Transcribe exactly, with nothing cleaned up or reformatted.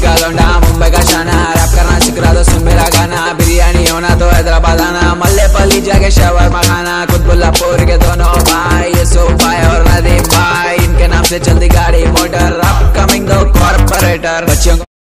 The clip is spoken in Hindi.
का लौंडा मुंबई का शाना, रैप करना सीख रहा तो सुन मेरा गाना, बिरयानी होना तो हैदराबाद आना, मल्ले पली जाके शवरमा खाना, कुतुबुल्लापुर के दोनों भाई यूसुफ भाई और नदीम भाई, इनके नाम से चलती गाड़ी मोटर, अपकमिंग दो कॉर्पोरेटर बच्चों